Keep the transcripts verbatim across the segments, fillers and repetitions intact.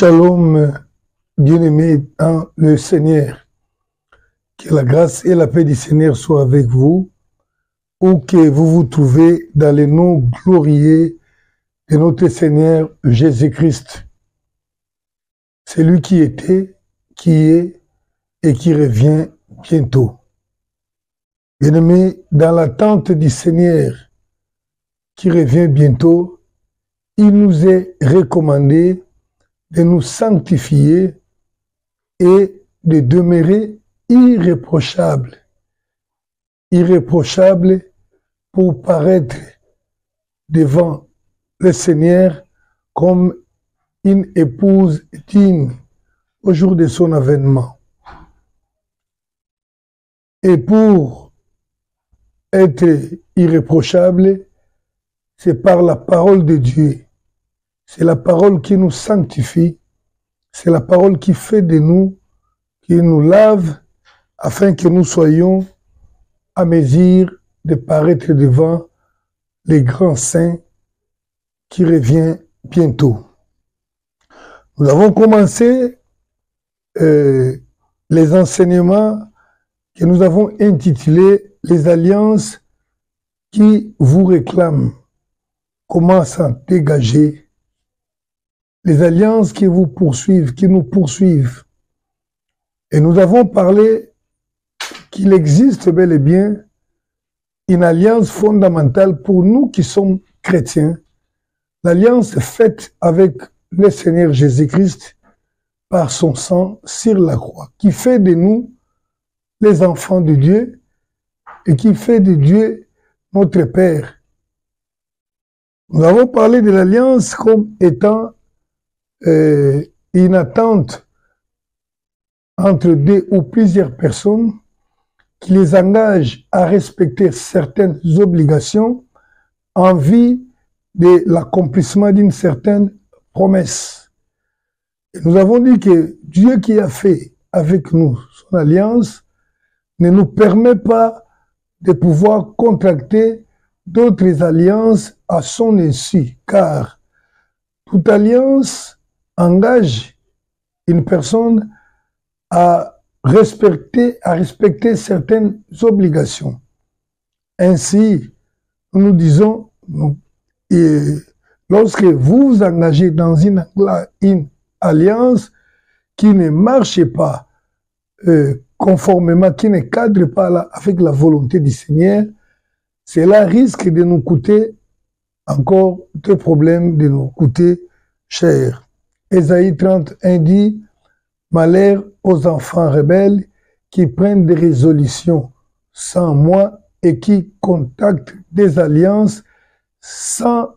Shalom, bien-aimés dans le Seigneur. Que la grâce et la paix du Seigneur soient avec vous, où que vous vous trouvez dans le nom glorieux de notre Seigneur Jésus-Christ. C'est lui qui était, qui est et qui revient bientôt. Bien-aimés, dans l'attente du Seigneur qui revient bientôt, il nous est recommandé de nous sanctifier et de demeurer irréprochables. Irréprochables pour paraître devant le Seigneur comme une épouse digne au jour de son avènement. Et pour être irréprochable, c'est par la parole de Dieu. C'est la parole qui nous sanctifie, c'est la parole qui fait de nous, qui nous lave, afin que nous soyons à mesure de paraître devant les grands saints qui revient bientôt. Nous avons commencé euh, les enseignements que nous avons intitulés « Les alliances qui vous réclament ». Comment s'en dégager? Les alliances qui vous poursuivent, qui nous poursuivent. Et nous avons parlé qu'il existe bel et bien une alliance fondamentale pour nous qui sommes chrétiens. L'alliance faite avec le Seigneur Jésus-Christ par son sang sur la croix, qui fait de nous les enfants de Dieu et qui fait de Dieu notre Père. Nous avons parlé de l'alliance comme étant Euh, une attente entre deux ou plusieurs personnes qui les engage à respecter certaines obligations en vue de l'accomplissement d'une certaine promesse. Et nous avons dit que Dieu qui a fait avec nous son alliance ne nous permet pas de pouvoir contracter d'autres alliances à son insu, car toute alliance engage une personne à respecter, à respecter certaines obligations. Ainsi, nous nous disons, nous, et lorsque vous vous engagez dans une, une alliance qui ne marche pas euh, conformément, qui ne cadre pas là, avec la volonté du Seigneur, cela risque de nous coûter encore deux problèmes, de nous coûter cher. Ésaïe trente et un dit « Malheur aux enfants rebelles qui prennent des résolutions sans moi et qui contactent des alliances sans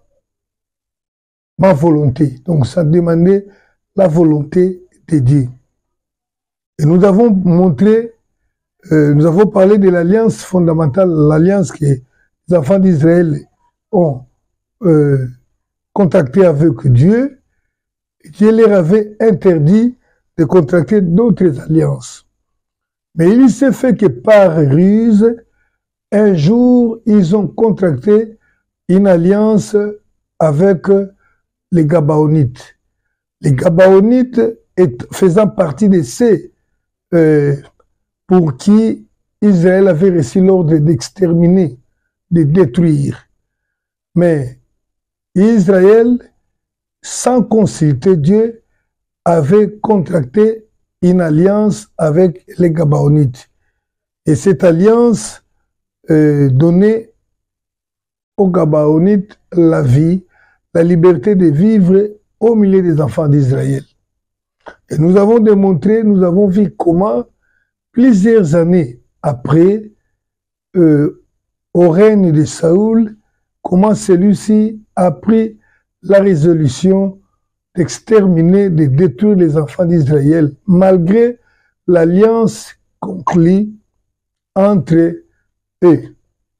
ma volonté. » Donc ça demandait la volonté de Dieu. Et nous avons montré, euh, nous avons parlé de l'alliance fondamentale, l'alliance que les enfants d'Israël ont euh, contacté avec Dieu. Dieu leur avait interdit de contracter d'autres alliances. Mais il s'est fait que par ruse, un jour, ils ont contracté une alliance avec les Gabaonites. Les Gabaonites faisant partie de ceux euh, pour qui Israël avait reçu l'ordre d'exterminer, de détruire. Mais Israël, sans consulter Dieu, avait contracté une alliance avec les Gabaonites. Et cette alliance euh, donnait aux Gabaonites la vie, la liberté de vivre au milieu des enfants d'Israël. Et nous avons démontré, nous avons vu comment, plusieurs années après, euh, au règne de Saoul, comment celui-ci a pris la résolution d'exterminer, de détruire les enfants d'Israël, malgré l'alliance conclue entre eux.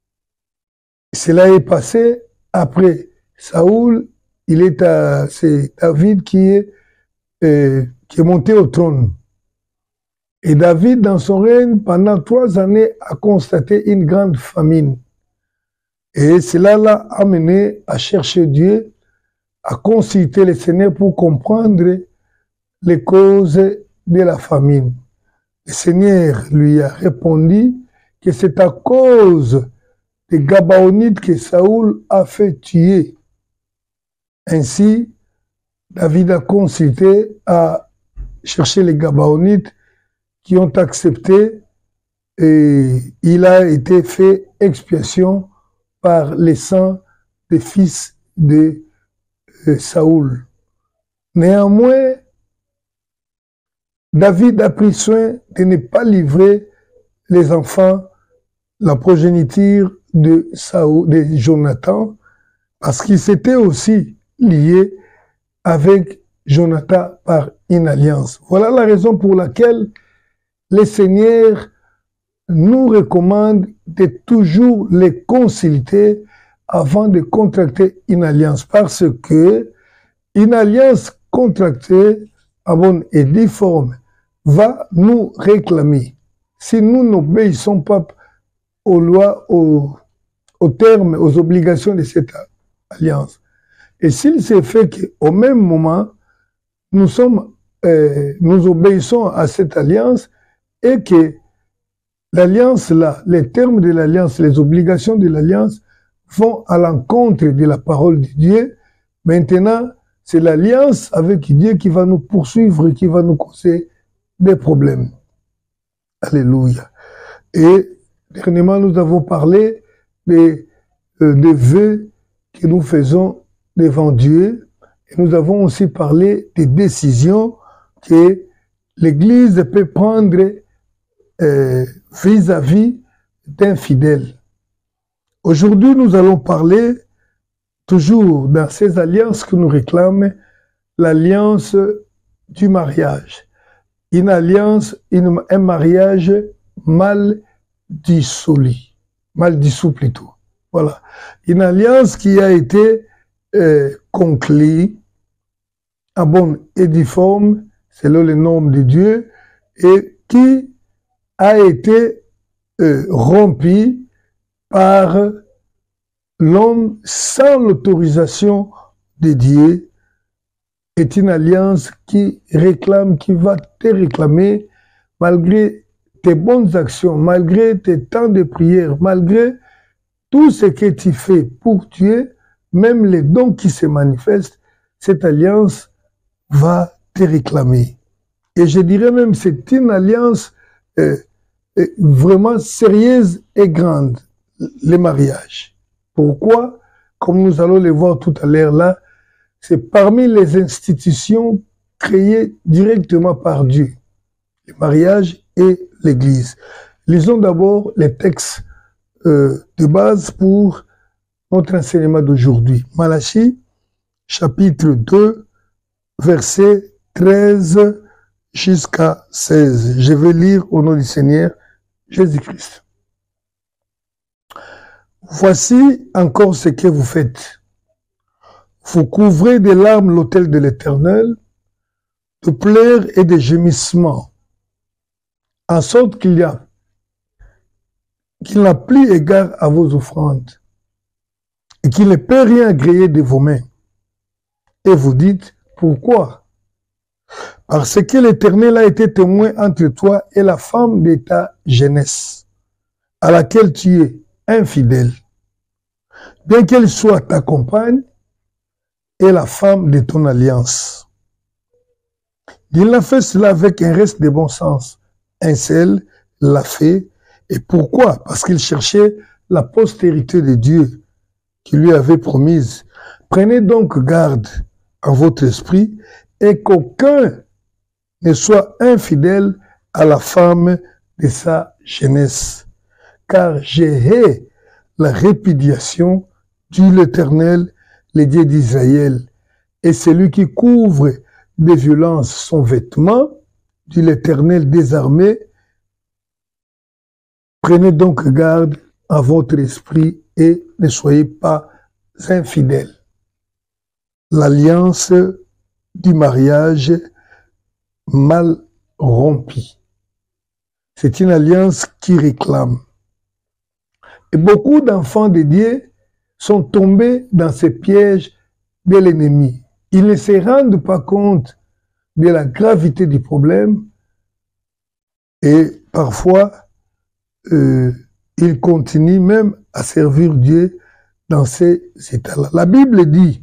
Cela est passé après Saoul, il est à, c'est David qui est, euh, qui est monté au trône. Et David, dans son règne, pendant trois années, a constaté une grande famine. Et cela l'a amené à chercher Dieu, à consulter le Seigneur pour comprendre les causes de la famine. Le Seigneur lui a répondu que c'est à cause des Gabaonites que Saoul a fait tuer. Ainsi, David a consulté, a cherché les Gabaonites qui ont accepté et il a été fait expiation par les sang des fils de euh, Saoul. Néanmoins, David a pris soin de ne pas livrer les enfants, la progéniture de Saoul, de Jonathan, parce qu'il s'était aussi lié avec Jonathan par une alliance. Voilà la raison pour laquelle le Seigneur nous recommande de toujours les consulter avant de contracter une alliance, parce que une alliance contractée à bonne et due forme va nous réclamer. Si nous n'obéissons pas aux lois, aux, aux termes, aux obligations de cette alliance, et s'il s'est fait qu'au même moment, nous sommes, euh, nous obéissons à cette alliance et que l'alliance là, les termes de l'alliance, les obligations de l'alliance vont à l'encontre de la parole de Dieu, maintenant, c'est l'alliance avec Dieu qui va nous poursuivre et qui va nous causer des problèmes. Alléluia. Et dernièrement, nous avons parlé des, euh, des vœux que nous faisons devant Dieu. Et nous avons aussi parlé des décisions que l'Église peut prendre euh, vis-à-vis d'infidèles. Aujourd'hui, nous allons parler, toujours dans ces alliances que nous réclament, l'alliance du mariage. Une alliance, une, un mariage mal dissolu, mal dissous plutôt. Voilà. Une alliance qui a été euh, conclue à bonne et due forme, selon les normes de Dieu, et qui a été euh, rompue par l'homme sans l'autorisation de Dieu, est une alliance qui réclame, qui va te réclamer, malgré tes bonnes actions, malgré tes temps de prière, malgré tout ce que tu fais pour Dieu, même les dons qui se manifestent, cette alliance va te réclamer. Et je dirais même c'est une alliance euh, vraiment sérieuse et grande, le mariage. Pourquoi? Comme nous allons le voir tout à l'heure là, c'est parmi les institutions créées directement par Dieu, le mariage et l'Église. Lisons d'abord les textes euh, de base pour notre enseignement d'aujourd'hui. Malachie, chapitre deux, versets treize jusqu'à seize. Je vais lire au nom du Seigneur Jésus-Christ. Voici encore ce que vous faites. Vous couvrez de larmes l'autel de l'Éternel, de pleurs et de gémissements, en sorte qu'il y a, qu'il n'a plus égard à vos offrandes, et qu'il ne peut rien agréer de vos mains. Et vous dites, pourquoi? Parce que l'Éternel a été témoin entre toi et la femme de ta jeunesse, à laquelle tu es infidèle, bien qu'elle soit ta compagne, et la femme de ton alliance. Il a fait cela avec un reste de bon sens. Un seul l'a fait. Et pourquoi? Parce qu'il cherchait la postérité de Dieu qui lui avait promise. Prenez donc garde à votre esprit et qu'aucun ne soit infidèle à la femme de sa jeunesse. Car j'ai la répudiation du l'Éternel, le Dieu d'Israël, et celui qui couvre de violence son vêtement, dit l'Éternel des armées. Prenez donc garde à votre esprit et ne soyez pas infidèles. L'alliance du mariage mal rompue. C'est une alliance qui réclame. Et beaucoup d'enfants de Dieu sont tombés dans ces pièges de l'ennemi. Ils ne se rendent pas compte de la gravité du problème et parfois euh, ils continuent même à servir Dieu dans ces états-là. La Bible dit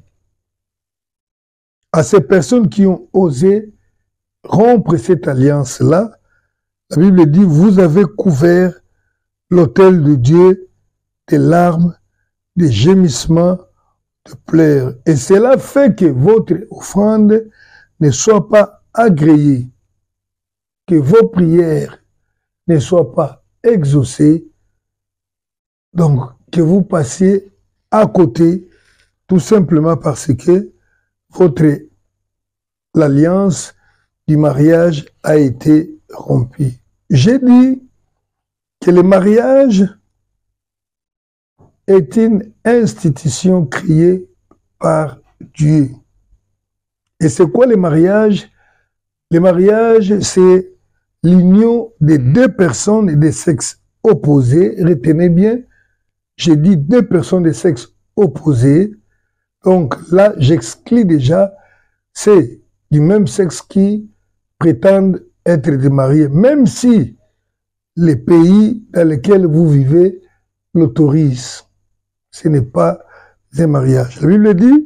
à ces personnes qui ont osé rompre cette alliance-là, la Bible dit, vous avez couvert l'autel de Dieu des larmes, des gémissements, de pleurs. Et cela fait que votre offrande ne soit pas agréée, que vos prières ne soient pas exaucées, donc que vous passiez à côté, tout simplement parce que votre l'alliance du mariage a été rompue. J'ai dit que le mariage est une institution créée par Dieu. Et c'est quoi le mariage? Le mariage, c'est l'union de deux personnes de sexe opposé. Retenez bien, j'ai dit deux personnes de sexe opposé. Donc là, j'exclus déjà, c'est du même sexe qui prétendent être des mariés, même si les pays dans lesquels vous vivez l'autorisent. Ce n'est pas un mariage. La Bible dit,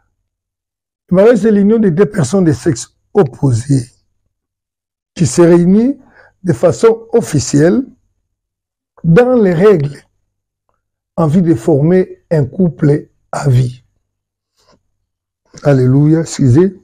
le mariage, c'est l'union de deux personnes de sexe opposé qui se réunissent de façon officielle dans les règles en vue de former un couple à vie. Alléluia, excusez.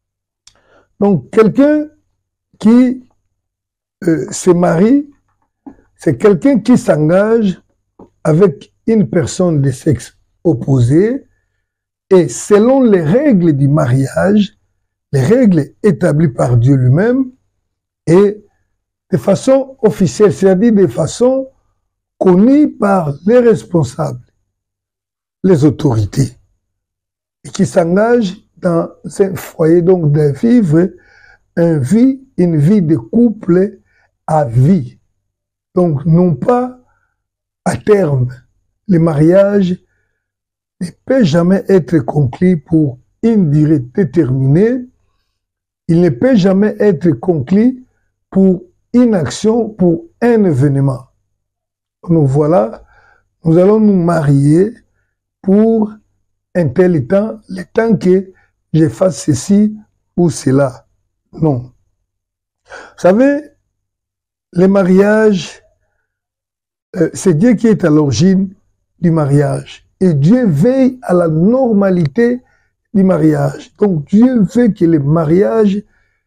Donc, quelqu'un qui euh, se marie, c'est quelqu'un qui s'engage avec une personne de sexe opposé et selon les règles du mariage, les règles établies par Dieu lui-même et de façon officielle, c'est-à-dire de façon connue par les responsables, les autorités, et qui s'engagent dans un foyer, donc de vivre une vie, une vie de couple à vie. Donc, non pas à terme. Le mariage ne peut jamais être conclu pour une durée déterminée. Il ne peut jamais être conclu pour une action, pour un événement. Nous voilà, nous allons nous marier pour un tel temps, le temps que je fasse ceci ou cela. Non. Vous savez, le mariage, euh, c'est Dieu qui est à l'origine du mariage. Et Dieu veille à la normalité du mariage. Donc Dieu veut que le mariage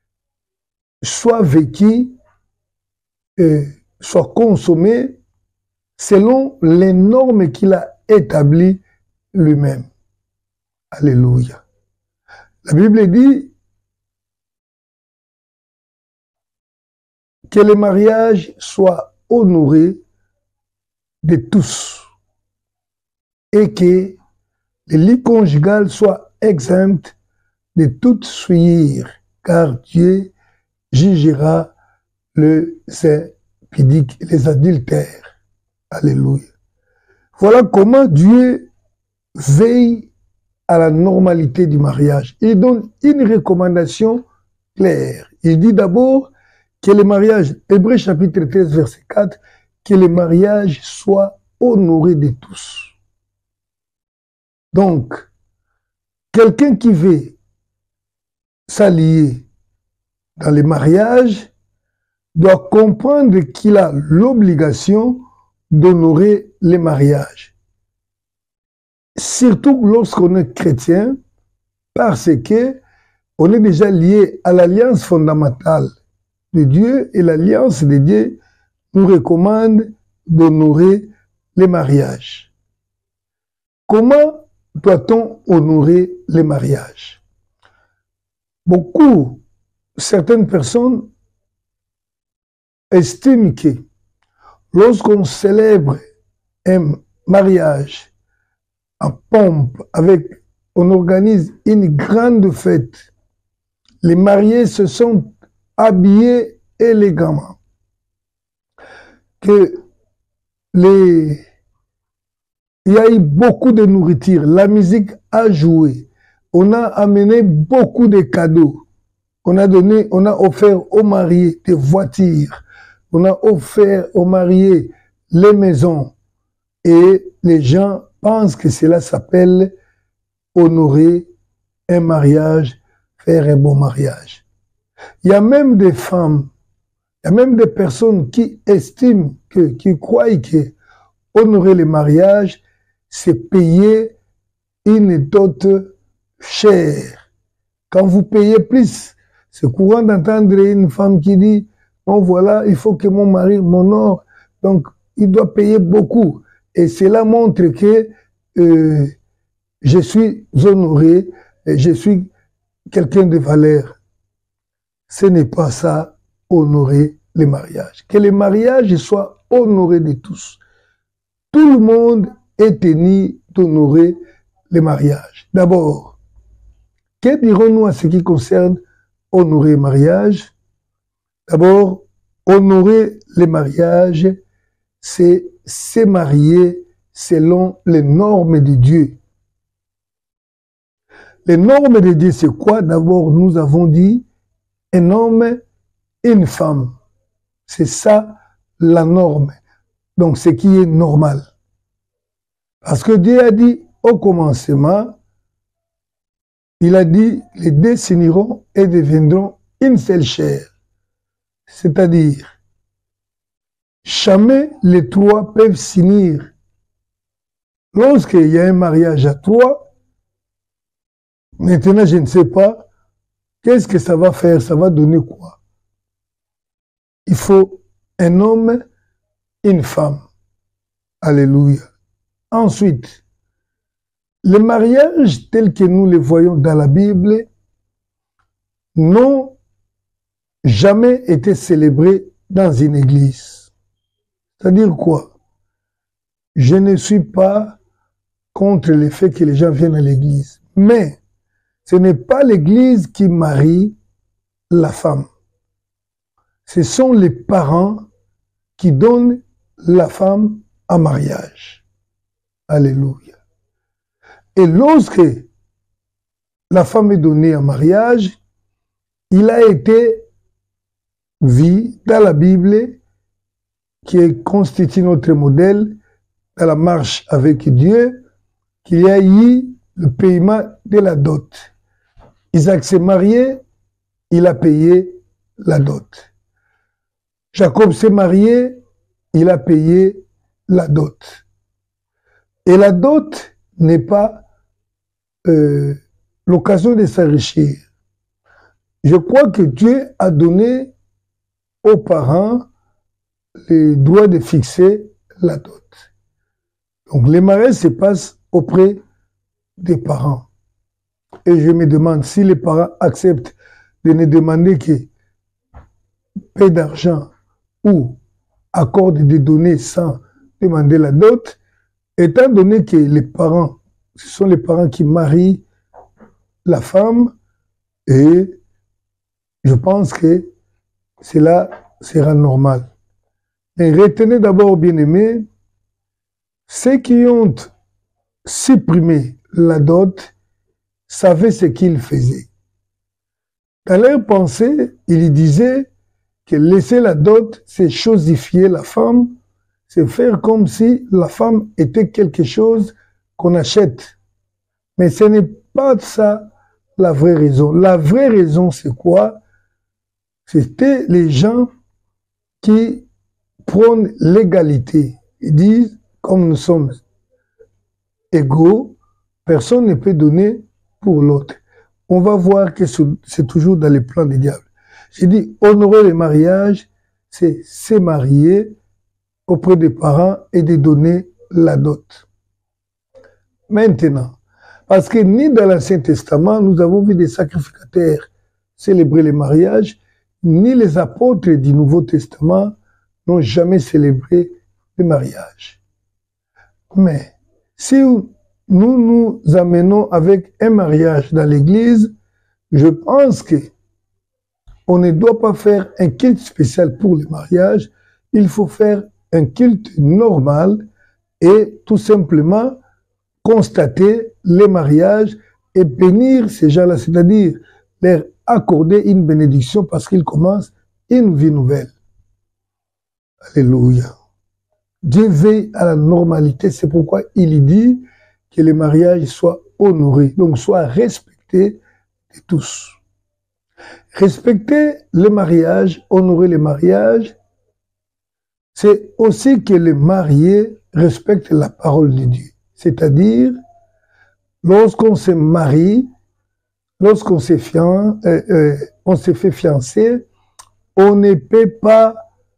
soit vécu, euh, soit consommé selon les normes qu'il a établies lui-même. Alléluia. La Bible dit que le mariage soit honoré de tous et que le lit conjugal soit exempt de toute souillure, car Dieu jugera les impudiques, les adultères. Alléluia. Voilà comment Dieu veille à la normalité du mariage. Il donne une recommandation claire. Il dit d'abord que le mariage, Hébreux chapitre treize, verset quatre, que le mariage soit honoré de tous. Donc, quelqu'un qui veut s'allier dans le mariage doit comprendre qu'il a l'obligation d'honorer le mariage. Surtout lorsqu'on est chrétien, parce que on est déjà lié à l'alliance fondamentale de Dieu et l'alliance de Dieu nous recommande d'honorer les mariages. Comment doit-on honorer les mariages? Beaucoup, certaines personnes estiment que lorsqu'on célèbre un mariage en pompe, avec, on organise une grande fête, les mariés se sont habillés élégamment, que les, il y a eu beaucoup de nourriture, la musique a joué, on a amené beaucoup de cadeaux, On a donné, on a offert aux mariés des voitures. On a offert aux mariés les maisons. Et les gens pensent que cela s'appelle honorer un mariage, faire un bon mariage. Il y a même des femmes, il y a même des personnes qui estiment, que, qui croient que honorer le mariage, c'est payer une dot chère. Quand vous payez plus, c'est courant d'entendre une femme qui dit, bon voilà, il faut que mon mari m'honore, donc il doit payer beaucoup. Et cela montre que euh, je suis honoré, et je suis quelqu'un de valeur. Ce n'est pas ça, honorer les mariages. Que les mariages soient honorés de tous. Tout le monde est tenu d'honorer les mariages. D'abord, que dirons-nous à ce qui concerne honorer les mariages? D'abord, honorer les mariages, c'est se marier selon les normes de Dieu. Les normes de Dieu, c'est quoi? D'abord, nous avons dit un homme et une femme. C'est ça la norme. Donc, ce qui est normal. Parce que Dieu a dit au commencement, il a dit, les deux s'uniront et deviendront une seule chair. C'est-à-dire, jamais les trois peuvent s'unir. Lorsqu'il y a un mariage à trois, maintenant je ne sais pas, qu'est-ce que ça va faire, ça va donner quoi? Il faut un homme, une femme. Alléluia. Ensuite, les mariages tels que nous les voyons dans la Bible n'ont jamais été célébrés dans une église. C'est-à-dire quoi? Je ne suis pas contre le fait que les gens viennent à l'église, mais ce n'est pas l'église qui marie la femme. Ce sont les parents qui donnent la femme en mariage. Alléluia. Et lorsque la femme est donnée en mariage, il a été vu dans la Bible, qui constitue notre modèle dans la marche avec Dieu, qu'il y a eu le paiement de la dot. Isaac s'est marié, il a payé la dot. Jacob s'est marié, il a payé la dot. Et la dot n'est pas euh, l'occasion de s'enrichir. Je crois que Dieu a donné aux parents le droit de fixer la dot. Donc les mariages se passent auprès des parents. Et je me demande si les parents acceptent de ne demander que paie d'argent ou accorde des données sans demander la dot, étant donné que les parents, ce sont les parents qui marient la femme, et je pense que cela sera normal. Mais retenez d'abord, bien-aimés, ceux qui ont supprimé la dot savaient ce qu'ils faisaient. Dans leur pensée, ils disaient que laisser la dot, c'est chosifier la femme, c'est faire comme si la femme était quelque chose qu'on achète. Mais ce n'est pas ça la vraie raison. La vraie raison, c'est quoi? C'était les gens qui prônent l'égalité. Ils disent, comme nous sommes égaux, personne ne peut donner pour l'autre. On va voir que c'est toujours dans les plans des diables. J'ai dit, honorer le mariage, c'est se marier auprès des parents et de donner la dot. Maintenant, parce que ni dans l'Ancien Testament, nous avons vu des sacrificateurs célébrer les mariages, ni les apôtres du Nouveau Testament n'ont jamais célébré le mariage. Mais si nous nous amenons avec un mariage dans l'église, je pense que on ne doit pas faire un culte spécial pour le mariage, il faut faire un culte normal et tout simplement constater les mariages et bénir ces gens-là, c'est-à-dire leur accorder une bénédiction parce qu'il commence une vie nouvelle. Alléluia. Dieu veille à la normalité, c'est pourquoi il dit que le mariage soit honoré, donc soit respecté de tous. Respecter le mariage, honorer le mariage, c'est aussi que les mariés respectent la parole de Dieu. C'est-à-dire, lorsqu'on se marie, lorsqu'on se fian, euh, euh, on se fait fiancer, on ne peut pas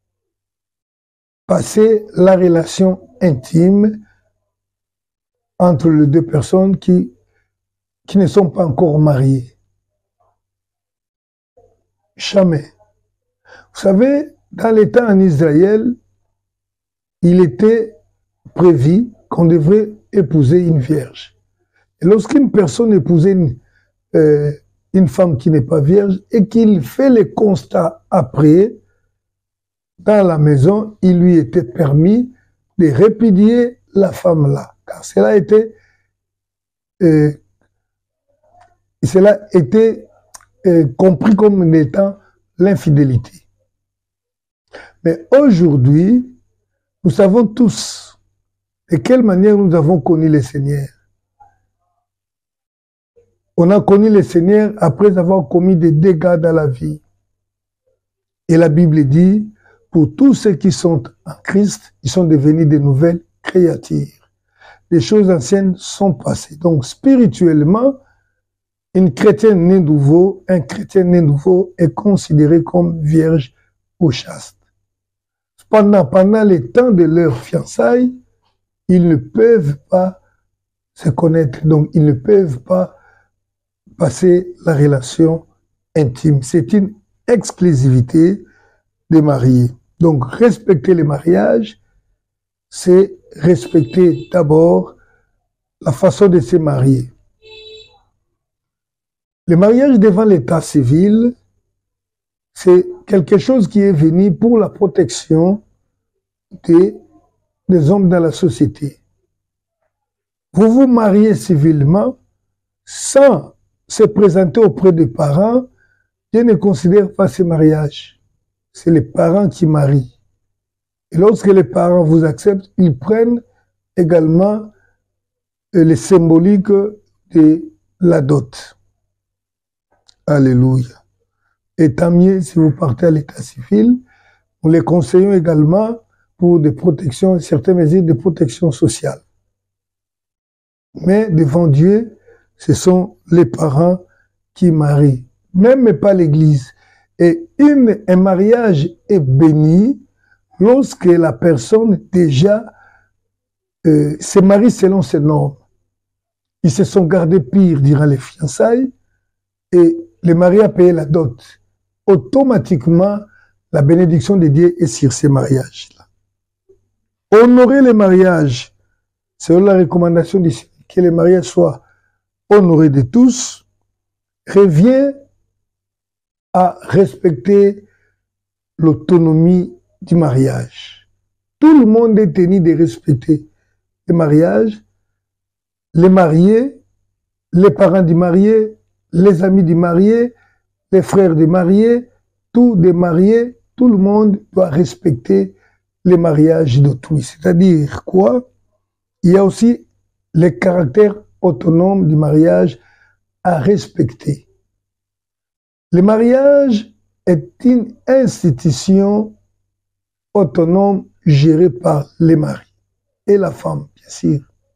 passer la relation intime entre les deux personnes qui, qui ne sont pas encore mariées. Jamais. Vous savez, dans les temps en Israël, il était prévu qu'on devrait épouser une vierge. Et lorsqu'une personne épousait une, euh, une femme qui n'est pas vierge et qu'il fait le constat après, dans la maison, il lui était permis de répudier la femme-là. Car cela était, euh, cela était euh, compris comme étant l'infidélité. Mais aujourd'hui, nous savons tous de quelle manière nous avons connu le Seigneur. On a connu le Seigneur après avoir commis des dégâts dans la vie. Et la Bible dit, pour tous ceux qui sont en Christ, ils sont devenus de nouvelles créatures. Les choses anciennes sont passées. Donc, spirituellement, une chrétienne née nouveau, un chrétien né nouveau est considéré comme vierge ou chaste. Pendant, pendant les temps de leur fiançailles, ils ne peuvent pas se connaître. Donc, ils ne peuvent pas passer la relation intime. C'est une exclusivité des mariés. Donc, respecter les mariages, c'est respecter d'abord la façon de se marier. Le mariage devant l'état civil, c'est quelque chose qui est venu pour la protection des, des hommes dans la société. Vous vous mariez civilement sans se présenter auprès des parents, Dieu ne considère pas ce mariage. C'est les parents qui marient. Et lorsque les parents vous acceptent, ils prennent également les symboliques de la dot. Alléluia. Et tant mieux si vous partez à l'état civil. Nous les conseillons également pour des protections, certaines mesures de protection sociale. Mais devant Dieu, ce sont les parents qui marient, même pas l'Église. Et une, un mariage est béni lorsque la personne déjà euh, se marie selon ses normes. Ils se sont gardés pire durant les fiançailles et le mari a payé la dot. Automatiquement, la bénédiction de Dieu est sur ces mariages-là. Honorer les mariages, selon la recommandation de que les mariages soient honorés de tous, revient à respecter l'autonomie du mariage. Tout le monde est tenu de respecter le mariage, les mariés, les parents du marié, les amis du marié, les frères des mariés, tous des mariés, tout le monde doit respecter les mariages d'autrui. C'est-à-dire quoi? Il y a aussi le caractère autonome du mariage à respecter. Le mariage est une institution autonome gérée par les maris et la femme, bien sûr.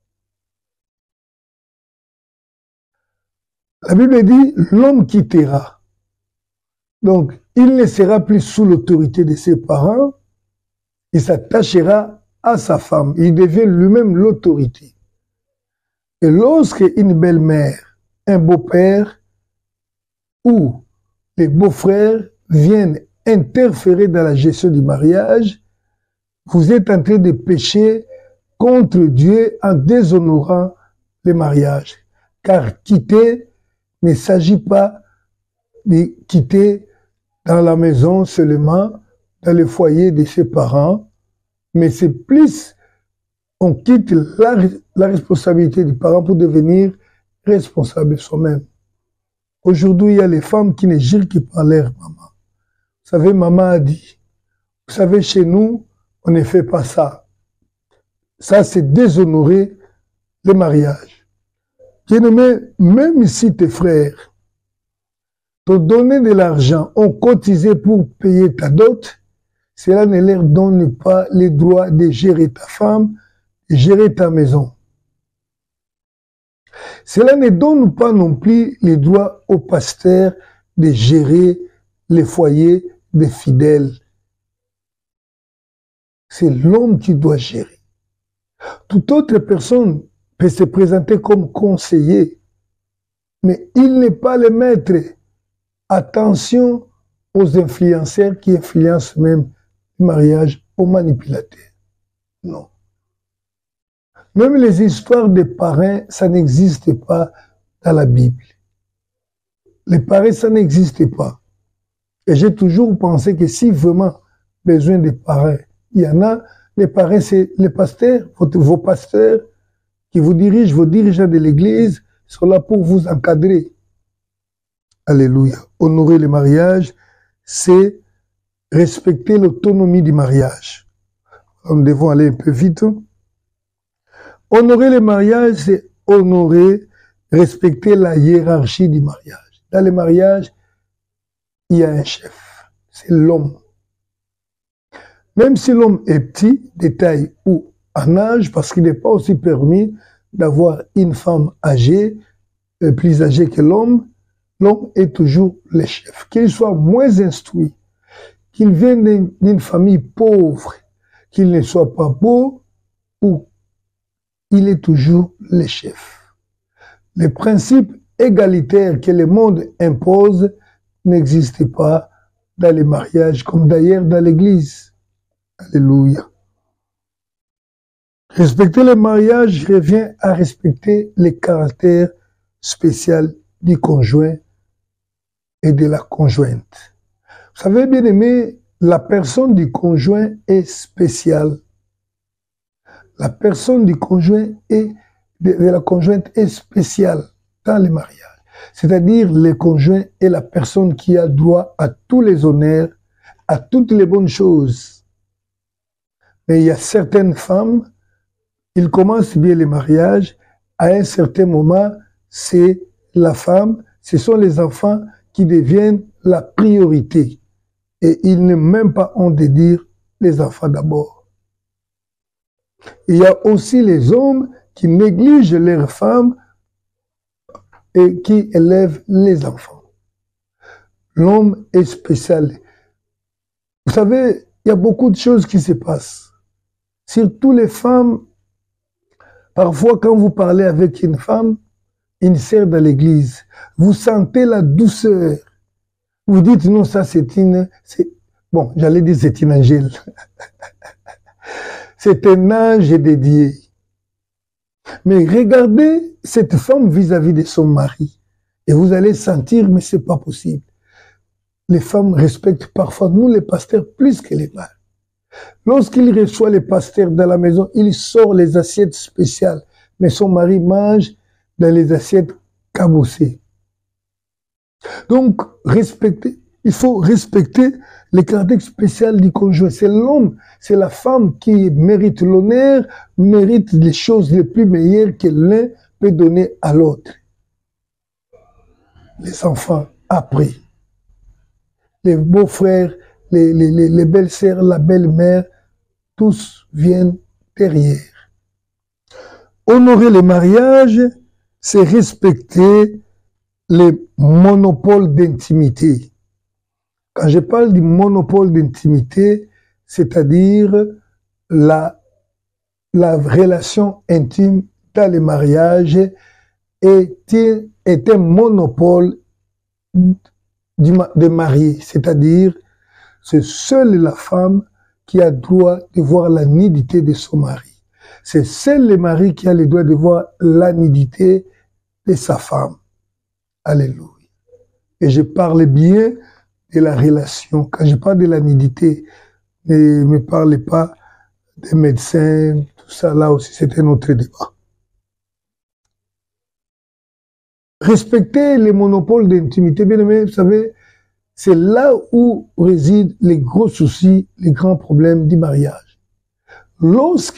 La Bible dit, l'homme quittera. Donc, il ne sera plus sous l'autorité de ses parents, il s'attachera à sa femme, il devient lui-même l'autorité. Et lorsque une belle-mère, un beau-père ou les beaux-frères viennent interférer dans la gestion du mariage, vous êtes en train de pécher contre Dieu en déshonorant le mariage. Car quitter ne s'agit pas de quitter dans la maison seulement, dans le foyer de ses parents, mais c'est plus, on quitte la, la responsabilité du parent pour devenir responsable soi-même. Aujourd'hui, il y a les femmes qui ne gèrent que par leur maman. Vous savez, maman a dit, vous savez, chez nous, on ne fait pas ça. Ça, c'est déshonorer le mariage. Bien-aimé, même ici, tes frères t'ont donné de l'argent, ont cotisé pour payer ta dot, cela ne leur donne pas le droit de gérer ta femme, de gérer ta maison. Cela ne donne pas non plus le droit au pasteur de gérer les foyers des fidèles. C'est l'homme qui doit gérer. Toute autre personne peut se présenter comme conseiller, mais il n'est pas le maître. Attention aux influenceurs qui influencent même le mariage, aux manipulateurs. Non. Même les histoires des parrains, ça n'existe pas dans la Bible. Les parrains, ça n'existe pas. Et j'ai toujours pensé que si vraiment besoin de parrains, il y en a, les parrains, c'est les pasteurs, vos pasteurs qui vous dirigent, vos dirigeants de l'église, sont là pour vous encadrer. Alléluia. Honorer le mariage, c'est respecter l'autonomie du mariage. Nous devons aller un peu vite. Honorer le mariage, c'est honorer, respecter la hiérarchie du mariage. Dans le mariage, il y a un chef, c'est l'homme. Même si l'homme est petit, de taille ou en âge, parce qu'il n'est pas aussi permis d'avoir une femme âgée, plus âgée que l'homme, l'homme est toujours le chef. Qu'il soit moins instruit, qu'il vienne d'une famille pauvre, qu'il ne soit pas beau, ou il est toujours le chef. Les principes égalitaires que le monde impose n'existent pas dans les mariages, comme d'ailleurs dans l'église. Alléluia. Respecter le mariage revient à respecter le caractère spécial du conjoint et de la conjointe. Vous savez, bien aimé, la personne du conjoint est spéciale. La personne du conjoint et de, de la conjointe est spéciale dans le mariage. C'est-à-dire, le conjoint est la personne qui a droit à tous les honneurs, à toutes les bonnes choses. Mais il y a certaines femmes, ils commencent bien le mariage, à un certain moment, c'est la femme, ce sont les enfants qui deviennent la priorité. Et ils n'ont même pas honte de dire les enfants d'abord. Il y a aussi les hommes qui négligent leurs femmes et qui élèvent les enfants. L'homme est spécial. Vous savez, il y a beaucoup de choses qui se passent. Surtout les femmes, parfois quand vous parlez avec une femme, une sœur de l'église, vous sentez la douceur. Vous dites non, ça c'est une... Bon, j'allais dire c'est une angèle. C'est un ange dédié. Mais regardez cette femme vis-à-vis de son mari. Et vous allez sentir, mais c'est pas possible. Les femmes respectent parfois nous les pasteurs plus que les maris. Lorsqu'il reçoit les pasteurs dans la maison, il sort les assiettes spéciales. Mais son mari mange dans les assiettes cabossées. Donc, respecter, il faut respecter le caractère spécial du conjoint. C'est l'homme, c'est la femme qui mérite l'honneur, mérite les choses les plus meilleures que l'un peut donner à l'autre. Les enfants, après. Les beaux-frères, les, les, les, les belles-sœurs, la belle-mère, tous viennent derrière. Honorer le mariage, c'est respecter les monopoles d'intimité. Quand je parle du monopole d'intimité, c'est-à-dire la, la relation intime dans le mariage est, est un monopole du, de marié, c'est-à-dire c'est seule la femme qui a droit de voir la nudité de son mari. C'est seul le mari qui a le droit de voir la nudité de sa femme. Alléluia. Et je parle bien de la relation. Quand je parle de la nudité, ne me parlez pas des médecins, tout ça là aussi, c'est un autre débat. respecter les monopoles d'intimité, bien aimé, vous savez, c'est là où résident les gros soucis, les grands problèmes du mariage. Lorsque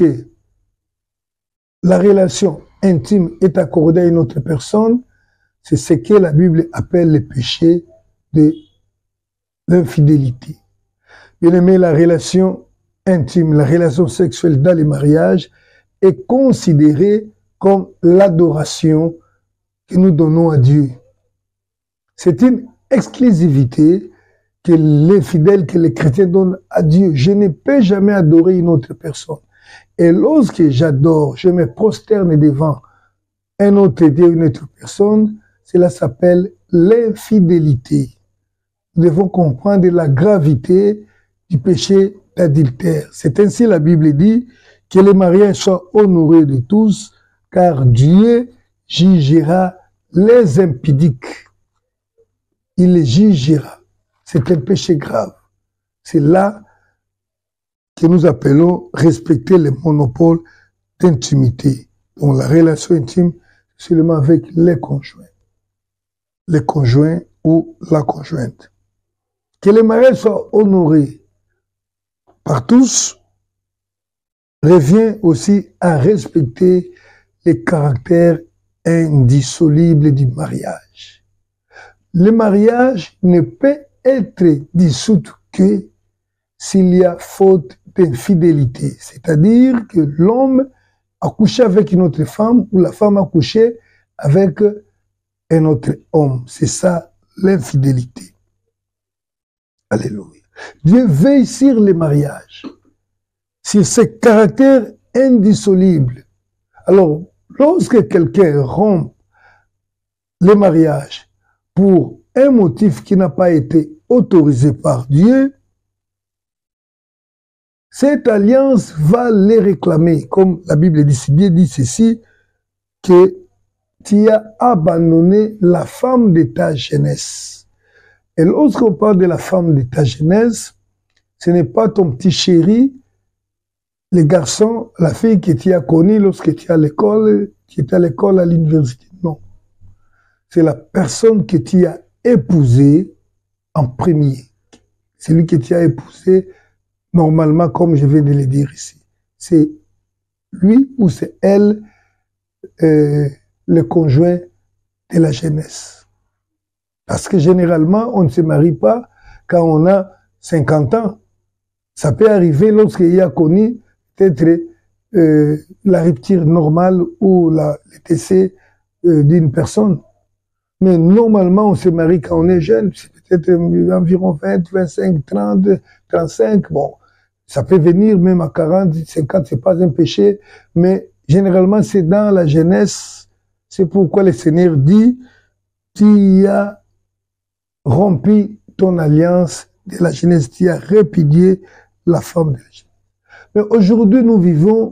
la relation intime est accordée à une autre personne, c'est ce que la Bible appelle le péché de l'infidélité. Bien aimé, la relation intime, la relation sexuelle dans les mariages est considérée comme l'adoration que nous donnons à Dieu. C'est une exclusivité que les fidèles, que les chrétiens donnent à Dieu. Je ne peux jamais adorer une autre personne. Et lorsque j'adore, je me prosterne devant un autre Dieu, une autre personne, cela s'appelle l'infidélité. Nous devons comprendre la gravité du péché d'adultère. C'est ainsi la Bible dit que les mariages soient honorés de tous, car Dieu jugera les impudiques. Il les jugera. C'est un péché grave. C'est là que nous appelons respecter les monopoles d'intimité. Donc la relation intime, seulement avec les conjoints. Les conjoints ou la conjointe. Que les mariages soient honorés par tous revient aussi à respecter les caractères indissolubles du mariage. Le mariage ne peut être dissous que s'il y a faute d'infidélité, c'est-à-dire que l'homme a couché avec une autre femme ou la femme a couché avec un autre homme. C'est ça l'infidélité. Alléluia. Dieu veille sur les mariages, sur ces caractères indissolubles. Alors, lorsque quelqu'un rompt le mariage pour un motif qui n'a pas été autorisé par Dieu, cette alliance va les réclamer, comme la Bible dit, Dieu dit ceci, que tu as abandonné la femme de ta jeunesse. Et lorsqu'on parle de la femme de ta jeunesse, ce n'est pas ton petit chéri, le garçon, la fille que tu as connue lorsque tu es à l'école, qui était à l'école, à l'université. Non. C'est la personne que tu as épousée en premier. C'est lui que tu as épousé normalement, comme je viens de le dire ici. C'est lui ou c'est elle, euh, le conjoint de la jeunesse. Parce que généralement, on ne se marie pas quand on a cinquante ans. Ça peut arriver lorsqu'il y a connu peut-être euh, la rupture normale ou la, le décès euh, d'une personne. Mais normalement, on se marie quand on est jeune, c'est peut-être environ vingt, vingt-cinq, trente, trente-cinq. Bon, ça peut venir même à quarante, cinquante, c'est pas un péché, mais généralement, c'est dans la jeunesse. C'est pourquoi le Seigneur dit, tu as rompu ton alliance de la jeunesse, tu as répudié la femme de la jeunesse. Mais aujourd'hui, nous vivons,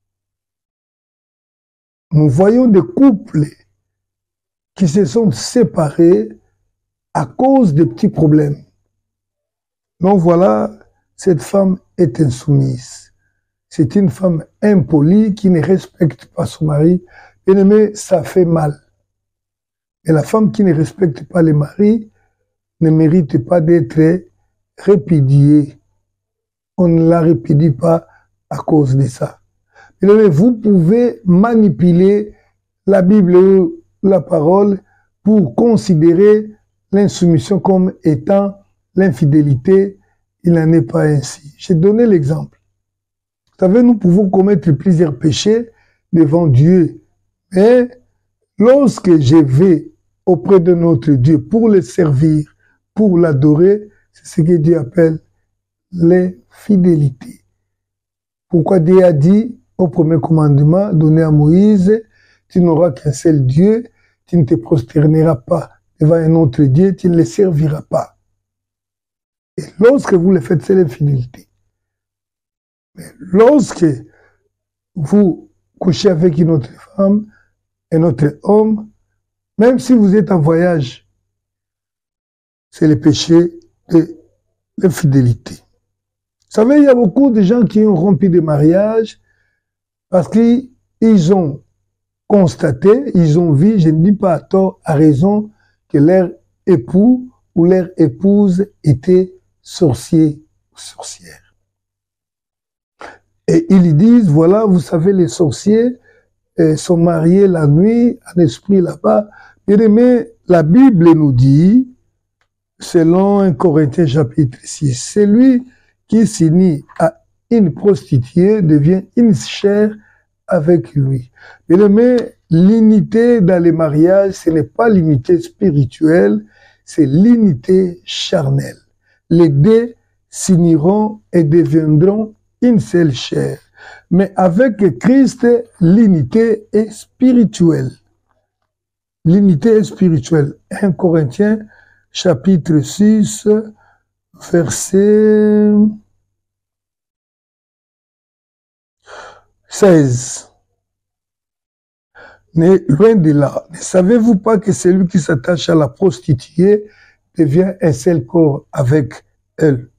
nous voyons des couples qui se sont séparés à cause de petits problèmes. Donc voilà, cette femme est insoumise. C'est une femme impolie qui ne respecte pas son mari. Bien aimé, ça fait mal. Et la femme qui ne respecte pas le mari ne mérite pas d'être répudiée. On ne la répudie pas à cause de ça. Bien aimé, vous pouvez manipuler la Bible ou la parole pour considérer l'insoumission comme étant l'infidélité. Il n'en est pas ainsi. J'ai donné l'exemple. Vous savez, nous pouvons commettre plusieurs péchés devant Dieu. Mais lorsque je vais auprès de notre Dieu pour le servir, pour l'adorer, c'est ce que Dieu appelle l'infidélité. Pourquoi Dieu a dit au premier commandement donné à Moïse, tu n'auras qu'un seul Dieu, tu ne te prosterneras pas devant un autre Dieu, tu ne le serviras pas. Et lorsque vous le faites, c'est l'infidélité. Mais lorsque vous couchez avec une autre femme, un autre homme, même si vous êtes en voyage, c'est le péché de l'infidélité. Vous savez, il y a beaucoup de gens qui ont rompu des mariages parce qu'ils ont constaté, ils ont vu, je ne dis pas à tort, à raison, que leur époux ou leur épouse était sorcier ou sorcière. Et ils disent, voilà, vous savez, les sorciers euh, sont mariés la nuit, en esprit là-bas. Mais la Bible nous dit, selon un Corinthiens chapitre six, celui qui s'unit à une prostituée devient une chair avec lui. Mais l'unité dans les mariages, ce n'est pas l'unité spirituelle, c'est l'unité charnelle. Les deux s'uniront et deviendront une seule chair. Mais avec Christ, l'unité est spirituelle. L'unité est spirituelle. un Corinthiens chapitre six, verset seize. Mais loin de là, ne savez-vous pas que celui qui s'attache à la prostituée devient un seul corps avec elle?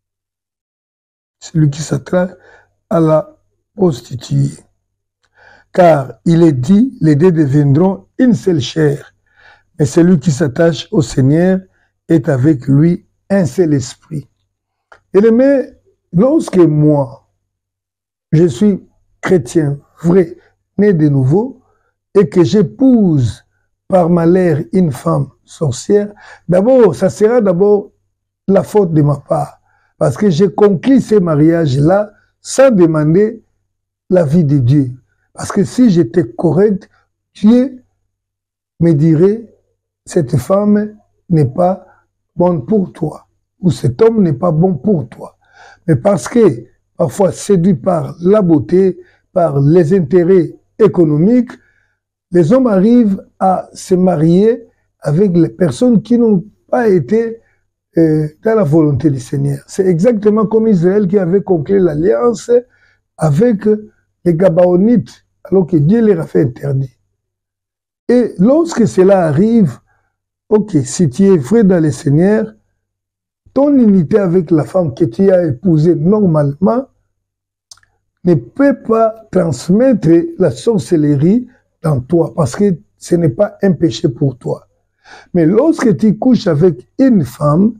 Celui qui s'attache à la prostituée. Car il est dit, les deux deviendront une seule chair. Mais celui qui s'attache au Seigneur est avec lui un seul esprit. Et mais lorsque moi, je suis chrétien, vrai, né de nouveau, et que j'épouse par malheur une femme sorcière, d'abord, ça sera d'abord la faute de ma part. Parce que j'ai conclu ces mariages-là sans demander l'avis de Dieu. Parce que si j'étais correct, Dieu me dirait, cette femme n'est pas bonne pour toi, ou cet homme n'est pas bon pour toi. Mais parce que, parfois séduit par la beauté, par les intérêts économiques, les hommes arrivent à se marier avec les personnes qui n'ont pas été euh, dans la volonté du Seigneur. C'est exactement comme Israël qui avait conclu l'alliance avec les Gabaonites, alors que Dieu les a fait interdire. Et lorsque cela arrive, ok, si tu es vrai dans le Seigneur, ton unité avec la femme que tu as épousée normalement ne peut pas transmettre la sorcellerie dans toi, parce que ce n'est pas un péché pour toi. Mais lorsque tu couches avec une femme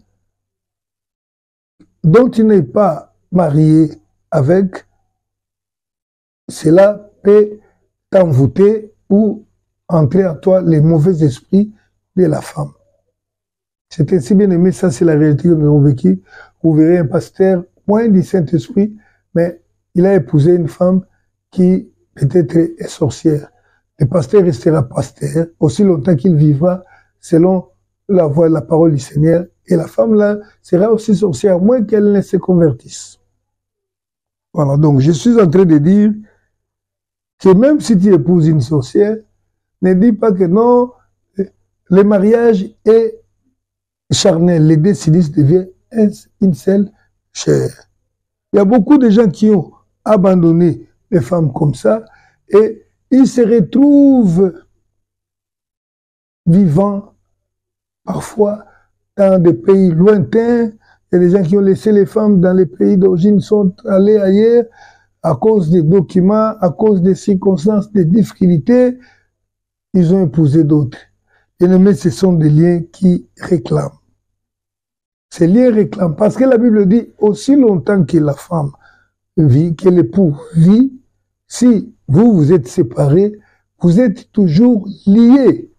dont tu n'es pas marié avec, cela peut t'envoûter ou entrer en toi les mauvais esprits de la femme. C'est ainsi, bien aimé, ça c'est la réalité que nous avons vécue. Vous verrez un pasteur, moins du Saint-Esprit, mais il a épousé une femme qui peut-être est sorcière. Le pasteur restera pasteur aussi longtemps qu'il vivra selon la voix et la parole du Seigneur. Et la femme là sera aussi sorcière, moins qu'elle ne se convertisse. Voilà, donc je suis en train de dire que même si tu épouses une sorcière, ne dis pas que non, le mariage est charnel, les deux s'unissent, deviennent une seule chair. Il y a beaucoup de gens qui ont abandonné les femmes comme ça et ils se retrouvent vivant parfois dans des pays lointains. Il y a des gens qui ont laissé les femmes dans les pays d'origine, sont allés ailleurs à cause des documents, à cause des circonstances, des difficultés. Ils ont épousé d'autres. Et mais ce sont des liens qui réclament. Ces liens réclament. Parce que la Bible dit, aussi longtemps que la femme vit, que l'époux vit, si vous vous êtes séparés, vous êtes toujours liés.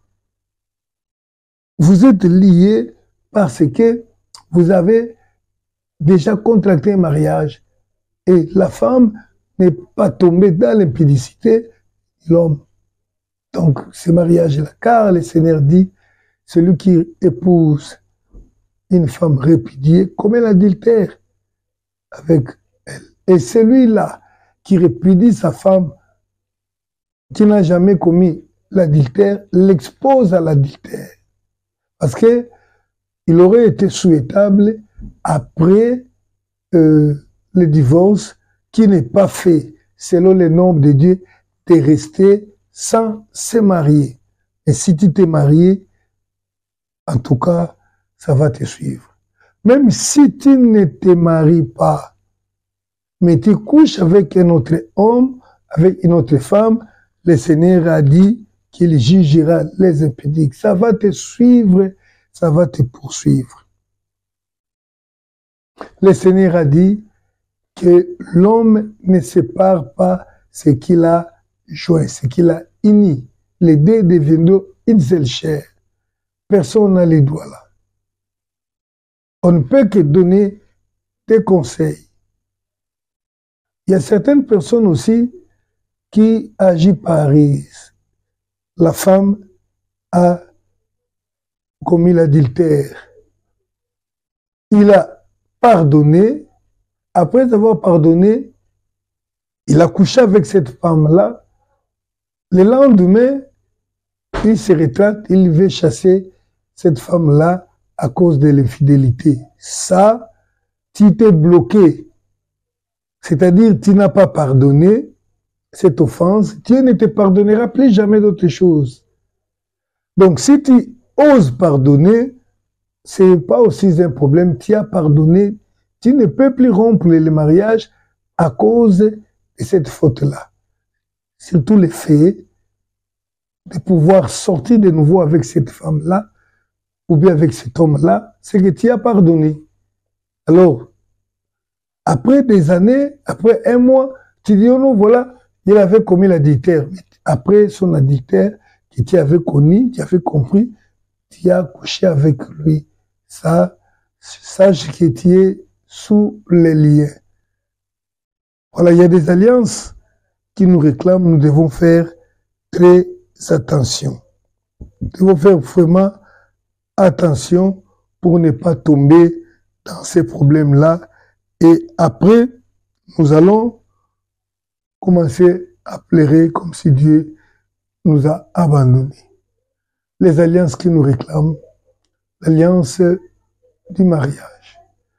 Vous êtes liés parce que vous avez déjà contracté un mariage. Et la femme n'est pas tombée dans l'impudicité de l'homme. Donc, ce mariage-là, car le Seigneur dit, celui qui épouse une femme répudiée commet l'adultère avec elle. Et celui-là qui répudie sa femme, qui n'a jamais commis l'adultère, l'expose à l'adultère. Parce que il aurait été souhaitable, après euh, le divorce, qui n'est pas fait selon les normes de Dieu, de rester sans se marier. Et si tu t'es marié, en tout cas, ça va te suivre. Même si tu ne te maries pas, mais tu couches avec un autre homme, avec une autre femme, le Seigneur a dit qu'il jugera les impudiques. Ça va te suivre, ça va te poursuivre. Le Seigneur a dit que l'homme ne sépare pas ce qu'il a joint, ce qu'il a uni. Les deux deviendront une seule chair. Personne n'a les doigts là. On ne peut que donner des conseils. Il y a certaines personnes aussi qui agissent par ruse. La femme a commis l'adultère. Il a pardonné. Après avoir pardonné, il a couché avec cette femme-là. Le lendemain, il se retraite, il veut chasser cette femme-là à cause de l'infidélité. Ça, tu t'es bloqué. C'est-à-dire, tu n'as pas pardonné cette offense. Dieu ne te pardonnera plus jamais d'autre chose. Donc, si tu oses pardonner, c'est pas aussi un problème. Tu as pardonné. Tu ne peux plus rompre le mariage à cause de cette faute-là. Surtout le fait de pouvoir sortir de nouveau avec cette femme-là, ou bien avec cet homme-là, c'est que tu as pardonné. Alors, après des années, après un mois, tu dis, oh non, voilà, il avait commis l'adultère. Après son adultère, que tu avais connu, tu avais compris, tu as couché avec lui. Ça, sache que tu es sous les liens. Voilà, il y a des alliances qui nous réclament, nous devons faire très attention. Nous devons faire vraiment attention pour ne pas tomber dans ces problèmes-là. Et après, nous allons commencer à pleurer comme si Dieu nous a abandonnés. Les alliances qui nous réclament, l'alliance du mariage.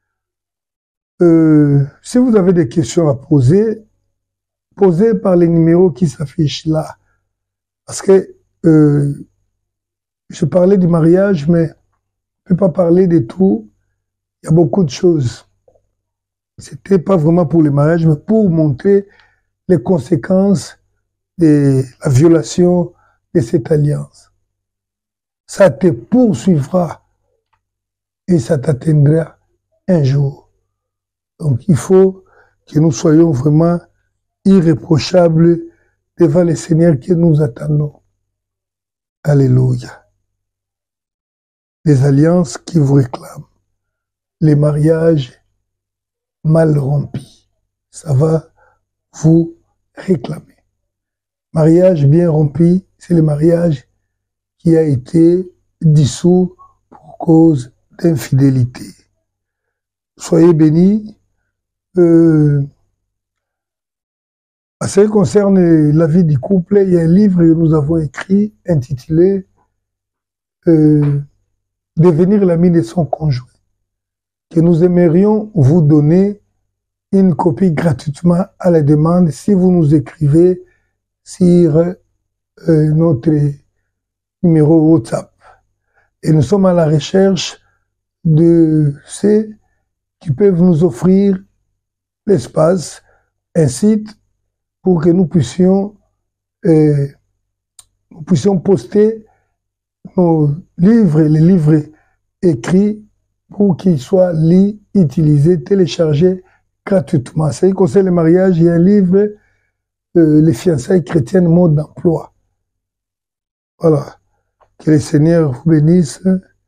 Euh, si vous avez des questions à poser, posez par les numéros qui s'affichent là. Parce que euh, je parlais du mariage, mais je ne peux pas parler de tout. Il y a beaucoup de choses. C'était pas vraiment pour le mariage, mais pour montrer les conséquences de la violation de cette alliance. Ça te poursuivra et ça t'atteindra un jour. Donc il faut que nous soyons vraiment irréprochables devant le Seigneur que nous attendons. Alléluia. Les alliances qui vous réclament, les mariages mal rompus, ça va vous réclamer. Mariage bien rompu, c'est le mariage qui a été dissous pour cause d'infidélité. Soyez bénis. Euh, en ce qui concerne la vie du couple, il y a un livre que nous avons écrit intitulé euh, « Devenir l'ami de son conjoint » que nous aimerions vous donner une copie gratuitement à la demande si vous nous écrivez sur euh, notre numéro WhatsApp. Et nous sommes à la recherche de ceux qui peuvent nous offrir l'espace, un site pour que nous puissions, euh, nous puissions poster nos livres, les livres écrits pour qu'ils soient lus, utilisés, téléchargés gratuitement. C'est concerne le mariage, il y a un livre, euh, les fiançailles chrétiennes, mode d'emploi. Voilà. Que le Seigneur vous bénisse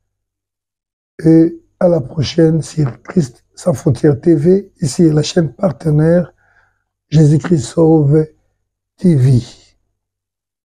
et à la prochaine sur Christ sans frontières T V, ici la chaîne partenaire Jésus-Christ Sauve T V.